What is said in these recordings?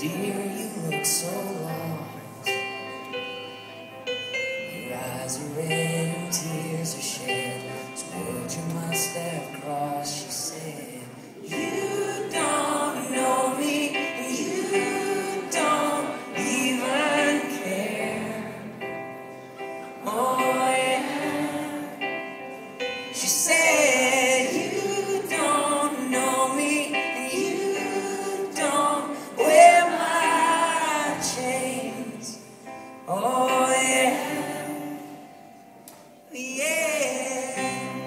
Dear, you look so lost. Your eyes are red and tears are shed. It's words you must have crossed. She said, you don't know me, and you don't even care. Oh yeah. She said, you don't know me, and you don't wear my chains. Oh yeah, yeah.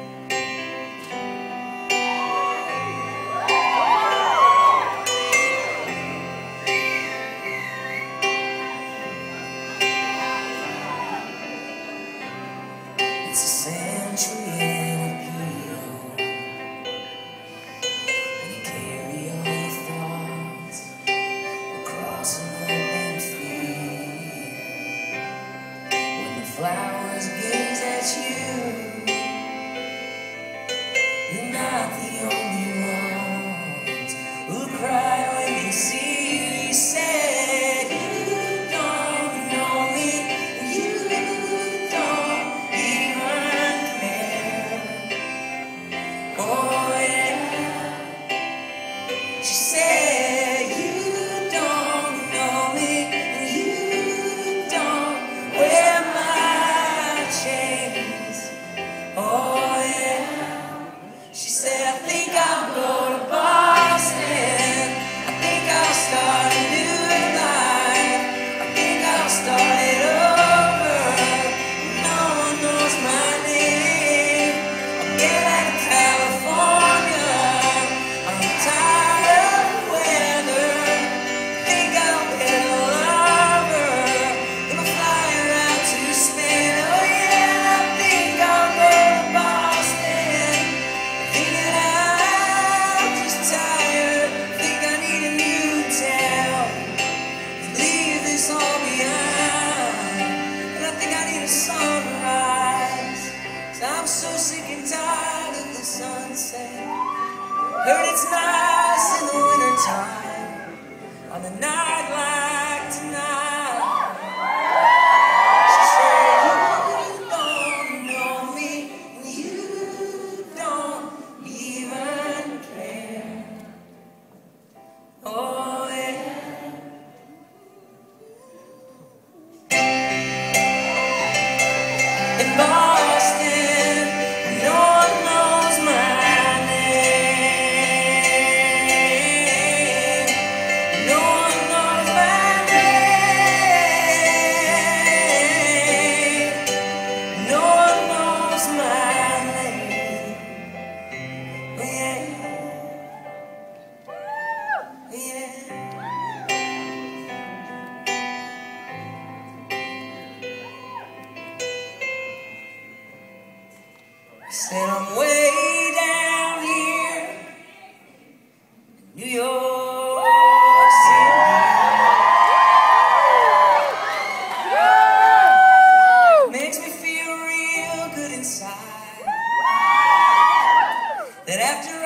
It's a century and a pillow, when you carry all your thoughts across an open field. When the flowers gaze at you, you're not the only ones who cry when they see you. He said, you don't know me, you don't even care. Oh yeah. She said, you don't know me, you don't wear my chains. Oh yeah. She said, I think I'll go to Boston. I think I'll start a new life. I think I'll start it over. No one knows my name. I'll get out of California. I'm tired of the weather. Think I'll get a lover. Gonna fly around to Spain. Oh yeah, I think I'll go to Boston. Thinking I'm just tired. Think I need a new town. Leave this all behind. And I think I need a sunrise. 'Cause I'm so sick and tired of the sunset. Heard it's nice in the wintertime, on a night like tonight. She said, you don't know me, and you don't even care. Oh yeah. In Boston, no one knows my name. No one knows my name. No one knows my name. Oh yeah, yeah. I said I'm way down here in New York City. Makes me feel real good inside. That after